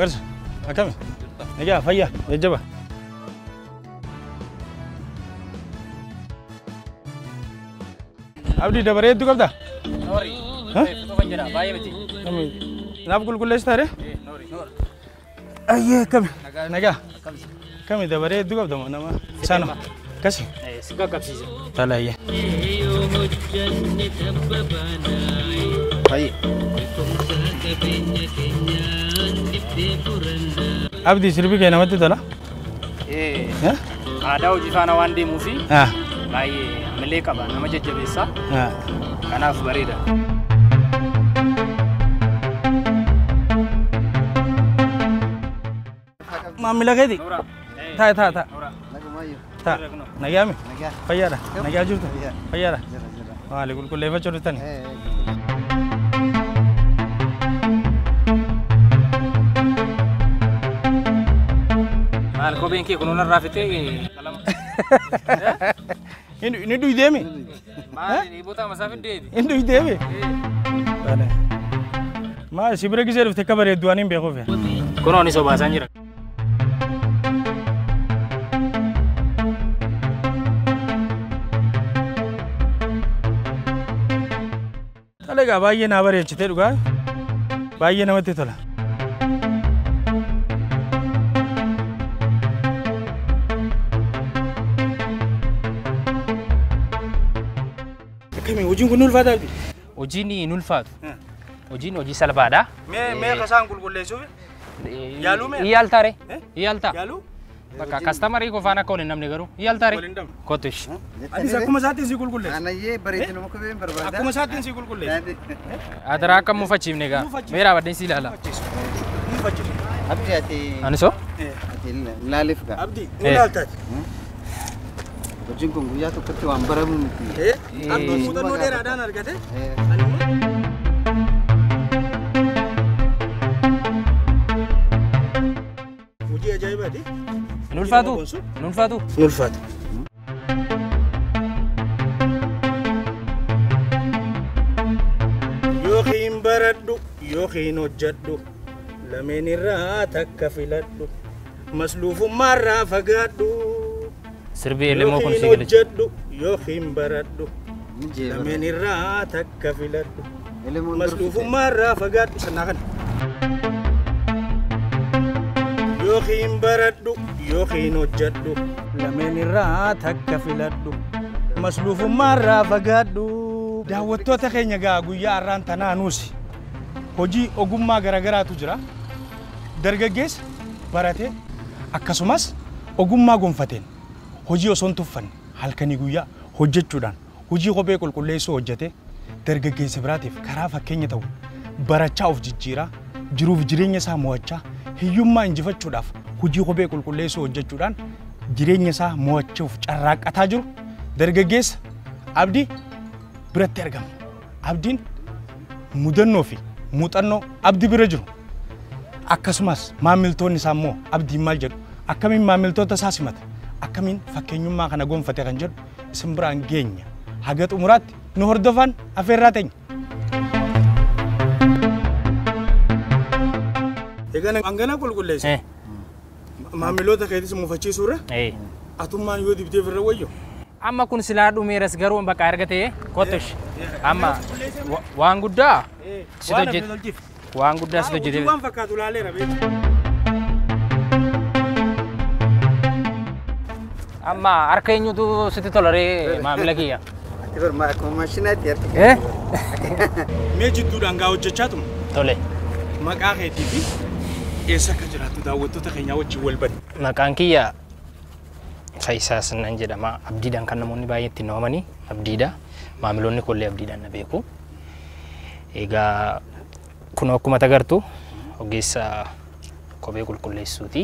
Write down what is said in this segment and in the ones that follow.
Magarsa. Akkami? Egaa fayyaa jajjaba. Abdii dabaree hedduu qabdaa? Noori. Tokko jira baay'ee miti. Naaf qulqulleessitaa re? Ayyee akkami? Nagaa. Akkami dabaree hedduu qabda moo nama? Isaanoo. Akkasi? Si qaqqabsiise. Talaayyee. Baay'ee. Abdii sirbi kee namatti tola? Aadaa hojii faana waan deemuufi baay'ee ammallee qaba nama jajjabeessa. Kanaaf bareeda. Maamila keeti? Taa. Nagaami? Fayyaadha? Nagaa jirtu? Fayyaadha? Maali qulqulleeffachuu dhuftani? Maal kopheen kee kunuun irraa fitee qalama. Inni duydeemi? Maal dhiibota masaaf hin Inni duydeemi? Maal si bira gisee dhufte akka bareeddu waan hin beekuuf. Kunoon isa baasaan jira. Talagaa baay'ee naa bareechitee dhugaa baay'ee namatti tola. Akkami hojiin kun ni ulfaata abdi? Hojiin ni ulfaatu. Hojiin hojii salphaadha. Mee kasaan qulqulleessuuf? Yaaluu mee? Iyaaltaare. Iyaalta. Yaaluu? Bakka kastaamarii qofaan akka waliin namni garuu iyaaltaare. Kottush. Anis akkuma isaatiin si qulqulleessa. Anayyee bareedina muka been barbaada. Akkuma isaatiin si qulqulleessa. Adaraa akka mufachiifne egaa. Meeraa baddeen si ilaala. Abdii ati. Anisoo? Ilaaleef gaa. Abdii ilaaltaati. Hojiin kun guyyaa tokkotti waan baramu miti. Abdii muuxannoo dheeraadhaan argate. Hojii ajaa'ibaati. Nulfaatu. Nulfaatu. Nulfaatu. Yookiin baradhu yookiin hojjedhu lameen irraa takka filadhu masluufummaarraa fagaadhu. Sirbii elemoo kun si galecha. Hojjedhu yookiin baradhu lameen irraa takka filadhu masluufummaarraa fagaadhu. Sannaa kana. Yookiin baradhu yookiin hojjedhu lameen irraa takka filadhu masluufummaarraa fagaadhu. Daawwattoota keenya gaa guyyaa har'aan tanaanuusi hojii ogummaa garagaraatu jira. Dargaggeessa barate akkasumas ogummaa gonfateen hojii osoo hin tuffanne halkanii guyyaa hojjechuudhaan hojii kophee qulqulleessuu hojjete dargaggeessa biraatiif karaa fakkeenya ta'u barachaa of jijjiiraa jiruuf jireenya isaa mo'achaa hiyyummaa injifachuudhaaf hojii kophee qulqulleessuu hojjechuudhaan jireenya isaa mo'achuuf carraaqqataa jiru dargaggeessa Abdii biratti argama. Abdiin mudannoo fi muuxannoo Abdii bira jiru. Akkasumas maamiltoonni isaa immoo Abdiin maal jedhu akkamiin maamiltoota isaa simata akkamiin fakkeenyummaa kana gonfate kan jedhu isin biraan geenya haga xumuraatti nu hordofan afeerraa teenya. Egaa hangana qulqulleessa. Maamiloota keetis mufachiisuurra atummaan yoo dibdee firra wayyo. Amma kun silaa dhumeeras garuu bakka argate kottush. Amma waan guddaa si hojjete. Waan guddaa si hojjete. Waan fakkaatu laaleera beeku. Amma harka eenyutu sitti tolaree maamila kiyya. Ati barmaa akkuma maashinaatti harka. Mee jidduudhaan gaa hojjechaa tuma. Tole. Maqaa keetii fi eessa akka jiraattu daawwattoota keenya wajjin wal bari. Maqaan kiyya Faayisaa Sinnaan jedhama. Abdiidhaan kan namoonni baay'ee itti waamanii Abdiidha. Maamiloonni kollee Abdiidhaan na beeku. Egaa kun akkuma agartu ogeessa kophee qulqulleessuuti.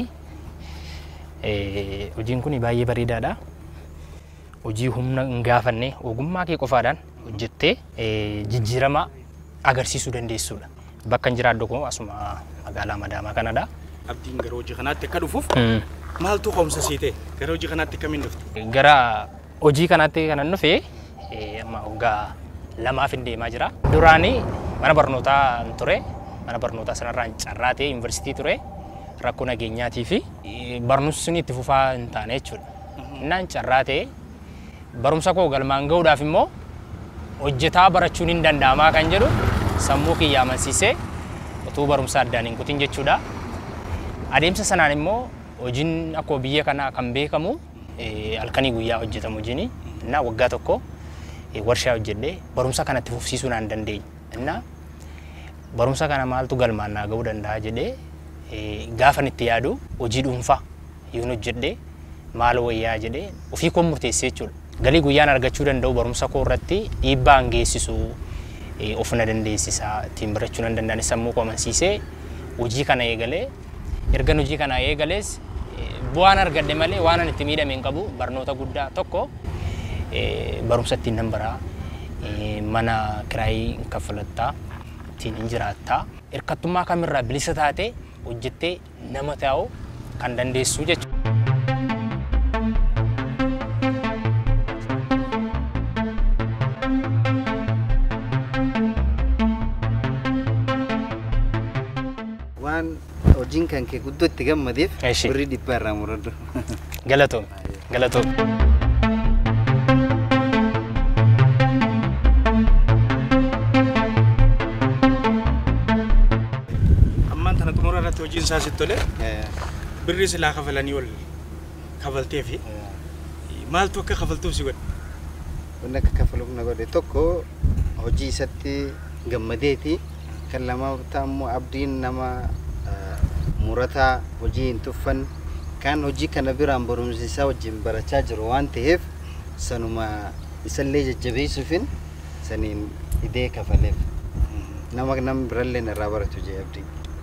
Hojiin kun baay'ee bareedaadha. Hojii humna hin gaafanne ogummaa kee qofaadhaan hojjettee jijjiirama agarsiisuu dandeessuudha. Bakka hin jiraadhu kun asuma magaalaa Madaamaa kanadha. Abdiin gara hojii kanaatti akka dhufuuf maaltu qoomsa siite? Gara hojii kanaatti akkamiin dhufte? Gara hojii kanaatti kanan dhufe amma waggaa lamaaf hin deemaa jira. Duraanii mana barnootaa ture. Mana barnootaa sanarraan carraa ta'e yuunivarsiitii ture. rakkoo nageenyaatii fi barnoota sun itti fufaa hin taane jechuudha. Innaan carraa ta'e barumsa koo galmaan ga'uudhaaf immoo hojjetaa barachuun hin danda'amaa kan jedhu sammuu kiyya amansiisee utuu barumsa addaan hin kutin jechuudha. Adeemsa sanaan immoo hojiin akkoo biyya kanaa kan beekamu halkanii guyyaa hojjetamu hojiini. Innaa waggaa tokko warshaa hojjedhee barumsa kanatti fufsiisuu naan dandeenye. Innaa barumsa kana maaltu galmaan naa ga'uu danda'a jedhee gaafan itti yaadu hojii dhuunfaa yoon hojjedhee maal wayyaa jedhee ofii koo murteessee jechuudha. Galii guyyaan argachuu danda'u barumsa koo irratti dhiibbaa hin geessisu of na dandeessisaa ittiin barachuu nan danda'an sammuu koo amansiisee hojii kana eegalee ergan hojii kana eegalees bu'aan argadhe malee waan ani itti miidhame hin qabu barnoota guddaa tokko barumsa ittiin nan baraa mana kiraayii kaffalattaa ittiin hin jiraattaa hirkattummaa kamirraa bilisa taate hojjettee nama ta'uu kan dandeessu jechuudha. Waan hojiin kan kee guddoo itti gammadeef birrii 100 irraa muradhu. Galatoom. Galatoom. Hojiin isaa sitti tole birrii silaa kafalanii ol kafaltee fi maaltu akka kafaltuuf si godhe? Wanni akka kafaluuf na godhe tokko hojii isatti gammadeeti kan lammaffaa immoo abdiin nama murataa hojii hin tuffan kan hojii kana biraan barumsa isaa wajjin barachaa jiru waan ta'eef sanuma isallee jajjabeessuufin saniin idee kafaleef nama birallee narraa baratu jee abdii.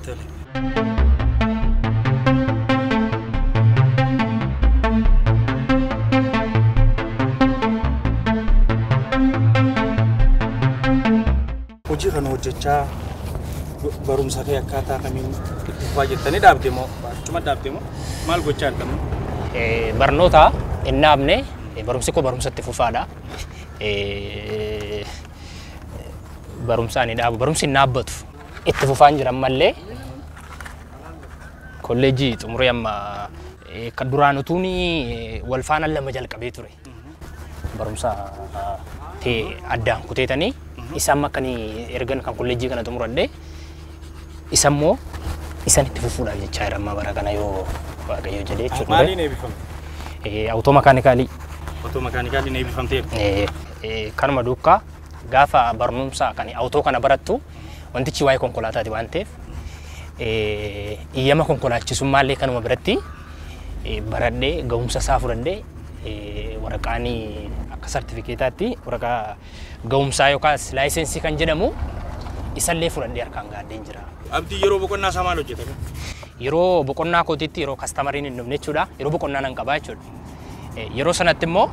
Hojii kana hojjechaa barumsa kee akkaataa kamiin dhufaa jettanii dhaabde moo achuma dhaabde moo maal gochaa argamu? Barnoota hin dhaabne barumsi koo barumsatti fufaadha. Barumsaan hin dhaabu barumsi hin dhaabbatu itti fufaan jiran mallee kolleejii xumuree amma kan duraan utuun wal faana lama jalqabee ture. Barumsa ta'e addaan kuteetanii isaan makkanii ergan kan kolleejii kana xumuradhee isa immoo isan itti fufuudhaaf jechaa jira amma bara kana yoo waaqayyo jedhee jechuudha. Maaliin eebbifame? Awutoo makaanikaalii. Awutoo makaanikaalii eebbifamtee? Kanuma duukaa gaafa barnoomsa kan awutoo kana barattu wantichi waa'ee konkolaataati waan ta'eef iyyama konkolaachisummaa kanuma biratti baradhee ga'umsa isaa fudhadhee waraqaanii akka sartifikeetaatti waraqaa ga'umsaa yookaas laayisensii kan jedhamu isallee fudhadhee harkaan gaadheen jira. Abdii yeroo boqonnaa isaa maal hojjeta? Yeroo boqonnaa kootiitti yeroo kastamariin hin dhufne jechuudha. Yeroo boqonnaa nan qabaa jechuudha. Yeroo sanatti immoo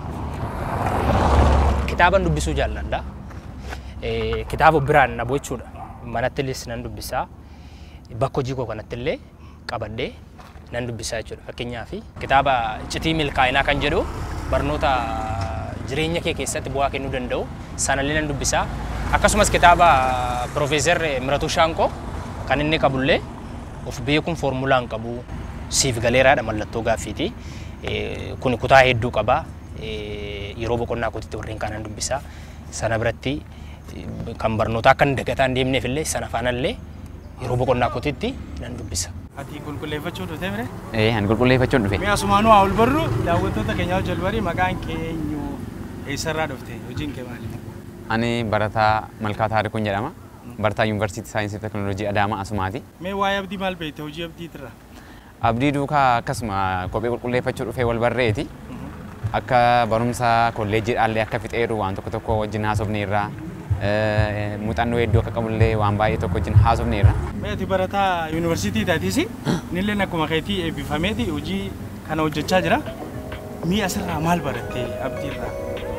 kitaaban dubbisuu jaalladha. Kitaaba biraan naboo jechuudha. Manatti illee nan dubbisaa. Bakka hojii koo kanatti illee qabadhee nan dubbisaa jechuudha. Fakkeenyaaf kitaaba iccitii milkaa'inaa kan jedhu barnoota jireenya kee keessatti bu'aa kennuu danda'u sanallee nan dubbisaa. Akkasumas kitaaba Profeesar Miratuu Shaanqoo kan inni qabullee of beekuun foormulaan qabu siif galeeraadha mallattoo gaaffiiti. Kun kutaa hedduu qaba. Yeroo boqonnaa kootiitti warreen kanan dubbisaa. Sana biratti kan barnoota akka hin dagataan deemneef illee sana faanallee yeroo boqonnaa kootiitti nan dubbisa. Ati qulqulleeffachuu dhufte mire? Ani qulqulleeffachuun dhufe. Mi'a sumaanuu haa ol barru daawwattoota keenyaa jalbarii maqaan keenyu eessarraa dhufte hojiin kee maali? Ani barataa Malkaa Taarikuun jedhama. Barataa Yuunivarsiitii Saayinsii Teekinooloojii Adaamaa Asumaati. Mee waa'ee abdii maal beekte hojii abdiitirraa? Abdii duukaa akkasuma kophee qulqulleeffachuu dhufee wal barreeti. Akka barumsa kolleejiidhaallee akka fixeeru waan tokko tokko wajjin haasofneerra. Muuxannoo hedduu akka qabullee waan baay'ee tokko wajjin haasofneerra. Mee ati barataa yuunivarsiitii taatiisi nilleen akkuma keetii eebbifameeti hojii kana hojjechaa jira. Mi'a asirraa maal baratte abdiirraa?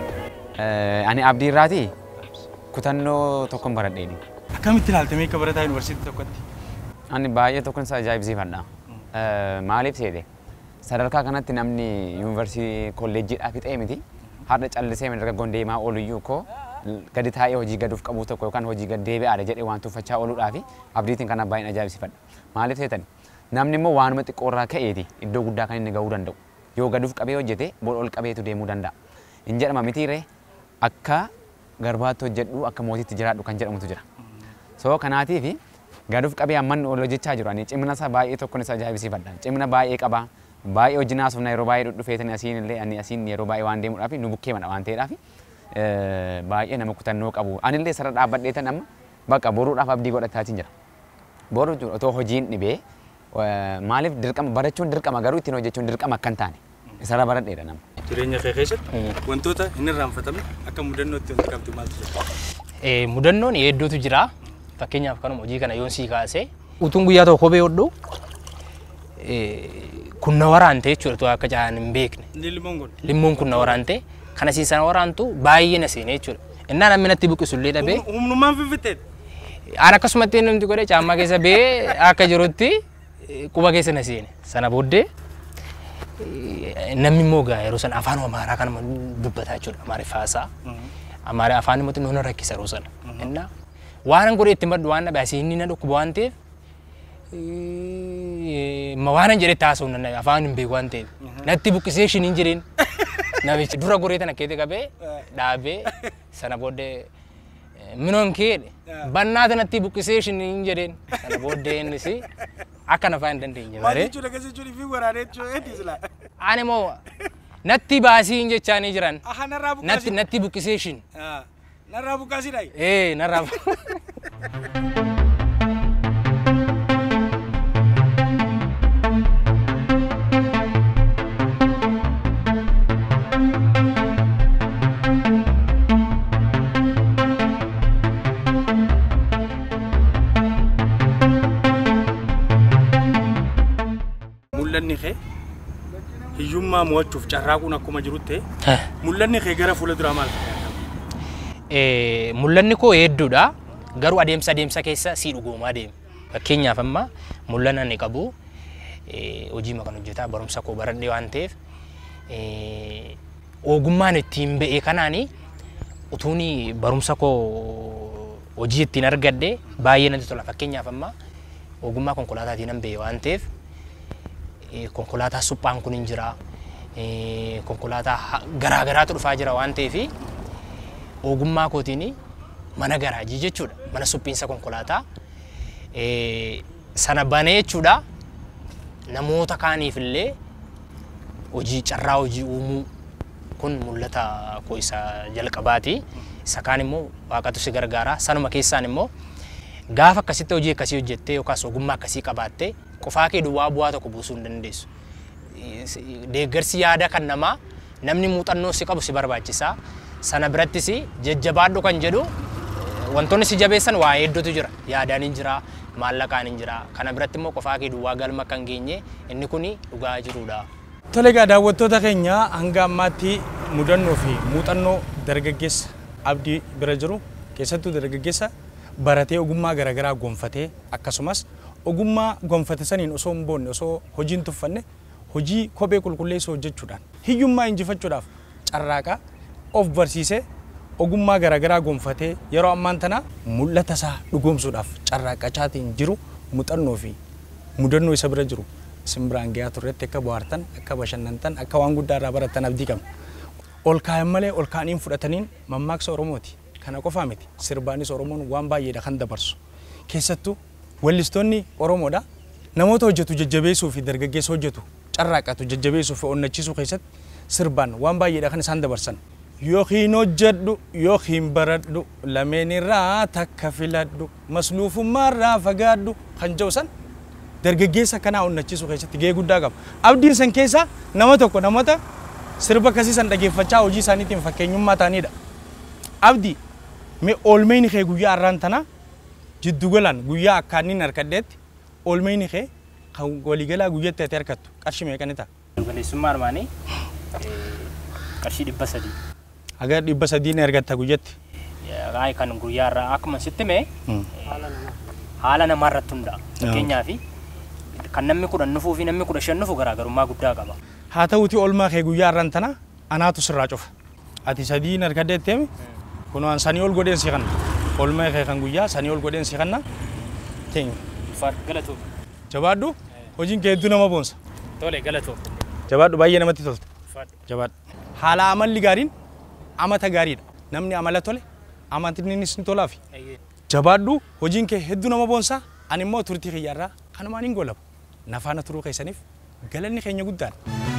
Ani abdiirraati kutannoo tokkon baradheeni. Akkamitti ilaalte mee akka barataa yuunivarsiitii tokkotti? Ani baay'ee tokkon isa ajaa'ibsiifadha. Maaliif seete? Sadarkaa kanatti namni yuunivarsiitii kolleejiidhaa fixee miti. Har'a callisee dargaggoon deemaa ooluyyuu koo gadi taa'ee hojii gaduuf qabu tokko yookaan hojii gad deebi'aadha jedhee waan tuffachaa ooluudhaafi abdiitiin kana baay'een ajaa'ibsiifadha. Maaliif seetani? Namni immoo waanuma xiqqoorraa ka'eeti iddoo guddaa kan inni gahuu danda'u. Yoo gaduuf qabee hojjete bor ol qabeetu deemuu danda'a. Hin jedhama mitiiree akka garbaatti hojjedhu akka mootiitti jiraadhu kan jedhamutu jira. So kanaatiif gaduuf qabee amman ol hojjechaa jiru. Ani cimina isaa baay'ee tokkoon isa ajaa'ibsiifadha. Cimina baay'ee qaba. Baay'ee hojii naasofna yeroo baay'ee dhufeetani asiin illee ani asiin yeroo baay'ee waan deemuudhaaf nu bukkee mana waan ta'eedhaaf baay'ee nama kutannoo qabu. Ani illee sarara dhaabbadheetan amma bakka boruudhaaf abdii godhataatiin jira. Boru otoo hojiin dhibee maaliif dirqama barachuun dirqama garuu ittiin hojjechuun dirqama akka hin taane sarara baradheedha nama. Jireenya kee keessatti wantoota hin irraanfatamne akka mudannootti wanti qabdu maaltu jira? Mudannoon hedduutu jira. Fakkeenyaaf kanuma hojii kana yoon sii kaasee utuun guyyaa tokko kophee hodhu kunna waraante jechuudha akka jaan hin beekne. Limmoon kunna waraante kana siisan waraantu baay'ee na seene jechuudha. Innaa namni natti buqqisullee dhabee. Humnumaan fiffitee. Aan akkasumatti namni godhee caammaa keessa bee akka jirutti quba keessa na seene. Sana booddee namni immoo gaa yeroo sana afaan Amaaraa kanuma dubbataa jechuudha. Amaariffaasaa. Amaaraa afaan immoo xinnoo rakkisa yeroo sana. Innaa waan godhee itti maddu waan dhabee asii inni na dhukkuba waan ta'eef waan jedhe taasoo afaan hin beeku waan ta'eef natti buqqisee shiniin jireen namichi dura goree tan akkeete qabee dhaabee sana booddee minoon keedhe bannaata natti buqqisee shiniin jedheen sana booddee innis akka nafaa hin dandeenye baree. Ani moo natti baasii jechaanii jiran natti buqqisee shin. Narraa buqqaasidha. Narraa. Mul'anni kee hiyyummaa mo'achuuf carraaquun akkuma jirutti mul'anni kee gara fuula duraa maal? Mul'anni koo hedduudha. Garuu adeemsa keessa sii dhugoomaa deema. Fakkeenyaaf amma mul'anni ani qabu hojii kan hojjetaa barumsa koo baradhee waan ta'eef ogummaan ittiin ba'ee kanaani utuun barumsa koo hojii ittiin argadhe baay'ee natti tola. Fakkeenyaaf amma ogummaa konkolaataatiin nan ba'e waan ta'eef konkolaataa suphaan kun hin jira. Konkolaataa garaa garaatu dhufaa jira waan ta'eef ogummaa kootiin mana garaajii jechuudha. Mana suphiinsa konkolaataa sana banee jechuudha. Namoota kaaniif illee hojii carraa hojii uumuu kun mul'ata koo isa jalqabaati. Isa kaan immoo waaqatu si gargaara. Sanuma keessaan immoo gaafa akkasitti hojii akkasii hojjettee yookaas ogummaa akkasii qabaattee qofaa kee duwwaa bu'aa tokko buusuu hin dandeessu. Deeggarsi yaada kan namaa namni muuxannoo si qabu si barbaachisa. Sana birattis jajjabaadhu kan jedhu wantoonni si jabeessan waa hedduutu jira. Yaadaan hin jira, maallaqaan hin jira. Kana biratti immoo qofaa kee duwwaa galma kan geenye inni kun dhugaa jirudha. Tole egaa daawwattoota keenya hanga ammaatti mudannoo fi muuxannoo dargaggeessa Abdii bira jiru keessattuu dargaggeessa baratee ogummaa garaagaraa gonfatee akkasumas ogummaa gonfate saniin osoo hin boonne osoo hojiin tuffanne hojii kophee qulqulleessuu hojjechuudhaan hiyyummaa injifachuudhaaf carraaqaa of barsiisee ogummaa garaagaraa gonfatee yeroo ammaan tana mul'ata isaa dhugoomsuudhaaf carraaqachaatiin jiru muuxannoo fi mudannoo isa bira jiru isin biraan gahaa turretti akka bohaartan akka bashannantan akka waan guddaa irraa barattan abdii qabna. Ol kaa'an malee ol kaa'aniin fudhataniin mammaaksa Oromooti. Kana qofaa miti sirbaanis Oromoon waan baay'eedha kan dabarsu. Keessattuu wallistoonni Oromoodha namoota hojjetu jajjabeessuu fi dargaggeessa hojjetu carraaqatu jajjabeessuu fi onnachiisuu keessatti sirbaan waan baay'eedha kan isaan dabarsan. Yookiin hojjedhu yookiin baradhu lameen irraa takka filadhu masluufummaarraa fagaadhu kan jedhu dargaggeessa kanaa onnachiisuu keessatti gahee guddaa qaba. Abdiin san keessa nama tokko namoota sirba akkasii san dhageeffachaa hojii isaaniitiin fakkeenyummaa ta'anidha. Abdii mee oolmeen kee guyyaa har'aan tana jiddugalaan guyyaa akkaaniin harkadheetti oolmeen kee kan waliigalaa guyyaatti ati harkattu qarshii meeqani ta'a? Galeessummaa armaanii qarshii 300. Haga 300 ni argatta guyyatti. Yaa kan guyyaa har'aa akkuma sitti mee haala namaa irratti hundaa'a. Fakkeenyaaf kan namni 10 nufuu fi namni 15 nufu garaagarummaa guddaa qaba. Haa ta'uutii oolmaa kee guyyaa har'aan tana anaatu sirraa cufa. Ati 3 ni harkadheetti kun waan sanii ol godheen si kanna. Oolmaa kee kan guyyaa sanii ol godheen si kanna. Teenya. Galatu. Jabaadhu hojiin kee hedduu nama boonsa. Tole galatoo. Jabaadhu baay'ee namatti tolta. Fadhu. Jabaadhu. Haala amalli gaariin amata gaariidha. Namni amala tole amantiin inni sin tolaafi. Jabaadhu hojiin kee hedduu nama boonsa. Ani immoo turtii kiyyaarraa kanumaan hin goolabu. Nafaana turuu keessaniif galanni keenya guddaadha.